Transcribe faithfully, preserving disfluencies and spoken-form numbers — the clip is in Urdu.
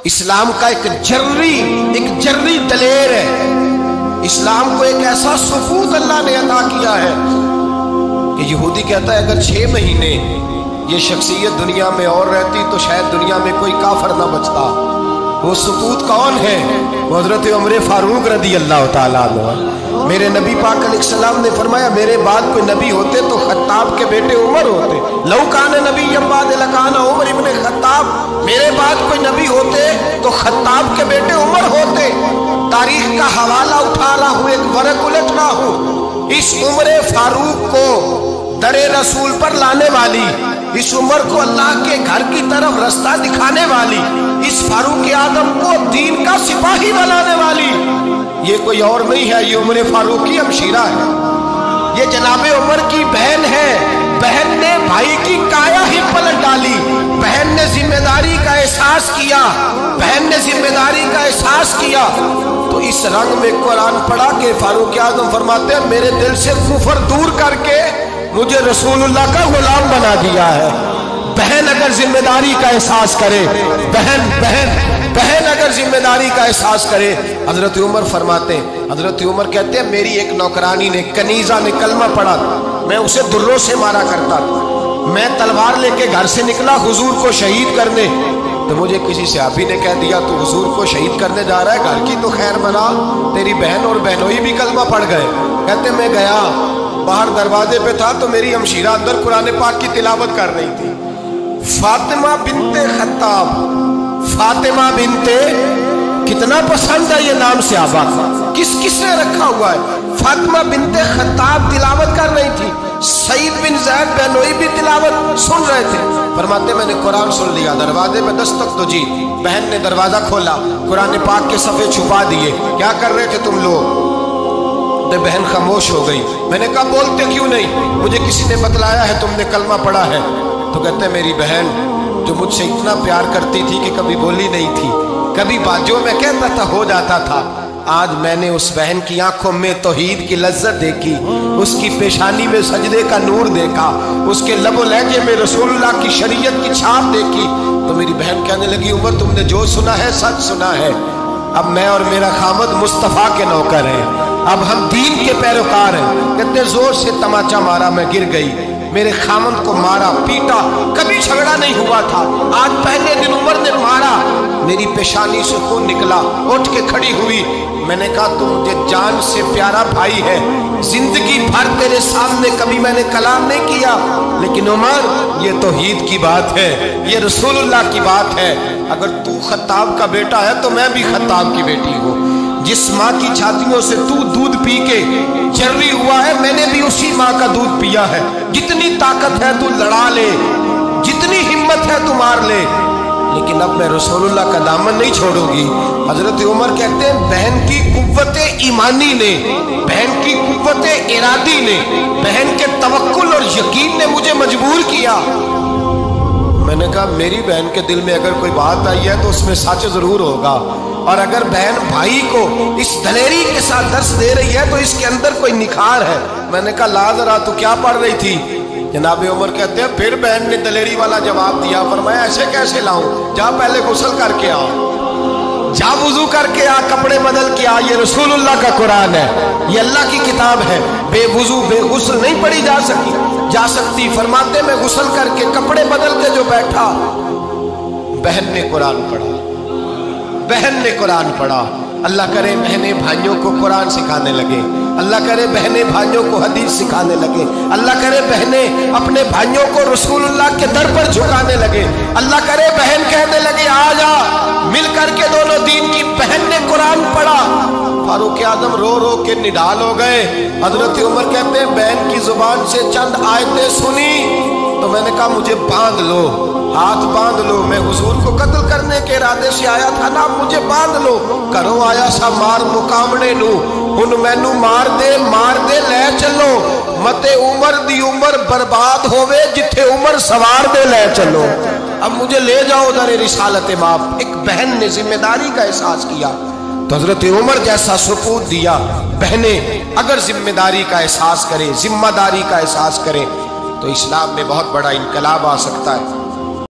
اسلام کا ایک جرری ایک جرری دلیر ہے. اسلام کو ایک ایسا ثبوت اللہ نے عطا کیا ہے کہ یہودی کہتا ہے اگر چھ مہینے یہ شخصیت دنیا میں اور رہتی تو شاید دنیا میں کوئی کافر نہ بچتا. وہ ثبوت کون ہے؟ وہ حضرت عمر فاروق رضی اللہ تعالیٰ عنہ. میرے نبی پاک علیہ السلام نے فرمایا میرے بعد کوئی نبی ہوتے تو خطاب کے بیٹے عمر ہوتے. لو کان نبی بعد لکان عمر ابن خطاب. میرے بعد کوئی نبی ہوتے تو خطاب کے بیٹے عمر ہوتے. تاریخ کا حوالہ اٹھا رہا ہوں، ایک ورق الٹ رہا ہوں. اس عمر فاروق کو در رسول پر لانے والی، اس عمر کو اللہ کے گھر کی طرف رستہ دکھانے والی، اس فاروق اعظم کو دین کا سپاہی بنانے والی یہ کوئی اور نہیں ہے، یہ عمر فاروق کی ہمشیرہ ہے. یہ جناب عمر کی بہن ہے. بہن نے بھائی کی کایا ہی پلٹ ڈالی. بہن نے ذمہ داری کا احساس کیا. بہن نے ذمہ داری کا احساس کیا تو اس رنگ میں قرآن پڑھا کہ فاروق اعظم فرماتے ہیں میرے دل سے کفر دور کر کے مجھے رسول اللہ کا غلام بنا دیا ہے. بہن اگر ذمہ داری کا احساس کرے، بہن بہن بہن اگر ذمہ داری کا احساس کرے. حضرت عمر فرماتے ہیں، حضرت عمر کہتے ہیں میری ایک نوکرانی نے کنیزہ نے کلمہ پڑھا، میں اسے دروں سے مارا کرتا تھا. میں تلوار لے کے گھر سے نکلا حضور کو شہید کرنے تو مجھے کسی صحابی نے کہہ دیا تو حضور کو شہید کرنے جا رہا ہے، گھر کی تو خیر منا، تیری بہن اور بہنوئی بھی کلمہ پڑھ گئے. کہتے میں گیا، باہر دروازے پہ تھا تو میری ہمشیرہ اندر قرآن پاک کی تلاوت کر رہی تھی. فاطمہ بنت خطاب. فاطمہ بنت، کتنا پسند ہے یہ نام صحابہ، کس کس نے رکھا ہوا ہے. فاطمہ بنت خطاب تلاوت کر رہی تھی. سعید بن زید بہنوئی بھی تلاوت سن رہے تھے. فرماتے میں نے قرآن سن لیا، دروازے پہ دستک تو جی. بہن نے دروازہ کھولا، قرآن پاک کے صفحے چھپا دیے. کیا کر رہے تھے تم لوگ؟ بہن خاموش ہو گئی. میں نے کہا بولتے کیوں نہیں؟ مجھے کسی نے بتلایا ہے تم نے کلمہ پڑھا ہے. تو کہتے ہیں میری بہن جو مجھ سے اتنا پیار کرتی تھی کہ کبھی بولی نہیں تھی، کبھی بات جو میں کہتا تھا ہو جاتا تھا، آج میں نے اس بہن کی آنکھوں میں توحید کی لذت دیکھی، اس کی پیشانی میں سجدے کا نور دیکھا، اس کے لب و لہجے میں رسول اللہ کی شریعت کی چھاپ دیکھی. تو میری بہن کہنے لگی عمر تم نے جو سنا ہے سچ سنا ہے. اب میں اور میرا خامد مصطفیٰ کے نوکر ہیں، اب ہم دین کے پیروکار ہیں. کتنے زور سے تماچا مارا، میں گر گئی. میرے خامد کو مارا پیٹا، کبھی جھگڑا نہیں ہوا تھا، آج پہلے دن عمر نے مارا. میری پیشانی سے خون نکلا، اٹھ کے کھڑی ہوئی. میں نے کہا تم مجھے جان سے پیارا بھائی ہے، زندگی بھر تیرے سامنے کبھی میں نے کلام نہیں کیا، لیکن عمر یہ توحید کی بات ہے، یہ رسول اللہ کی بات ہے. اگر تو خطاب کا بیٹا ہے تو میں بھی خطاب کی بیٹی ہوں. جس ماں کی چھاتیوں سے تو دودھ پی کے جرری ہوا ہے میں نے بھی اسی ماں کا دودھ پیا ہے. جتنی طاقت ہے تو لڑا لے، جتنی ہمت ہے تو مار لے، لیکن اب میں رسول اللہ کا دامن نہیں چھوڑوں گی. حضرت عمر کہتے ہیں بہن کی قوت ایمانی نے، بہن کی قوت ارادی نے، بہن کے توکل اور یقین نے مجھے مجبور کیا. میں نے کہا میری بہن کے دل میں اگر کوئی بات آئی ہے تو اس میں سچ ضرور ہوگا، اور اگر بہن بھائی کو اس دلیری کے ساتھ درس دے رہی ہے تو اس کے اندر کوئی نکھار ہے. میں نے کہا لا ذرا تو کیا پڑھ رہی تھی؟ جناب عمر کہتے ہیں پھر بہن نے دلیری والا جواب دیا. فرمایا ایسے کیسے لاؤں؟ جا پہلے غسل کر کے آ، جا وضو کر کے آ، کپڑے بدل کے آ. یہ رسول اللہ کا قرآن ہے، یہ اللہ کی کتاب ہے. بے وضو بے غسل نہیں پڑھی جا سکتی جا سکتی فرماتے میں غسل کر کے کپڑے بدل کے جو بیٹھا، بہن نے قرآن پڑھا، بہن نے قرآن پڑھا. اللہ کرے بہنیں بھائیوں کو قرآن سکھانے لگے، اللہ کرے بہنیں بھائیوں کو حدیث سکھانے لگے، اللہ کرے بہنیں اپنے بھائیوں کو رسول اللہ کے در پر جھکانے لگے، اللہ کرے بہن کہنے لگے آ جا مل کر کے دونوں دین کی. بہن نے قرآن پڑھا. فاروق اعظم رو رو کے نڈال ہو گئے. حضرت عمر کہتے ہیں بہن کی زبان سے چند آیتیں سنی تو میں نے کہا مجھے باندھ لو، ہاتھ باندھ لو، میں حضور کو قتل کرنے کے ارادے سے آیا تھا نا، مجھے باندھ لو. کرو آیا سا مار مقامنے نو، ہن مینو مار دے مار دے لے چلو، متے عمر دی عمر برباد ہوئے جتھے عمر سوار دے لے چلو. اب مجھے لے جاؤ در رسالت ماپ. ایک بہن نے ذمہ داری کا احساس کیا تو حضرت عمر جیسا سپوت دیا. بہنیں اگر ذمہ داری کا احساس کریں، ذمہ داری کا احساس کریں تو اسلام میں بہت بڑا انقلاب آ سکتا ہے.